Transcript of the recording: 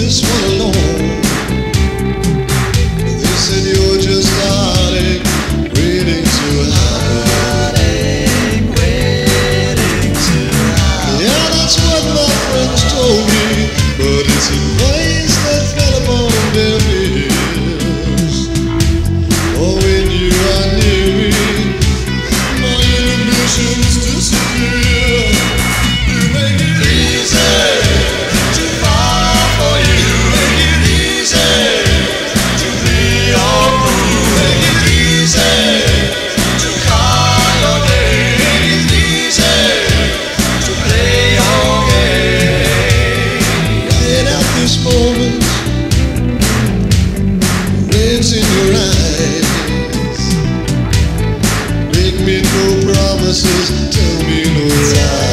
this one alone. They said you're just a heartache waiting to happen. Yeah, that's what my friends told me, but it's advice that fell upon deaf ears. Oh, when you are near me, my inhibitions disappear. You make it easy to fall for you. Make it easy to be your fool. Make it easy to call your name. Make it easy to play your game. Right at this moment, rains in your eyes. Make me no promises, tell me no lies.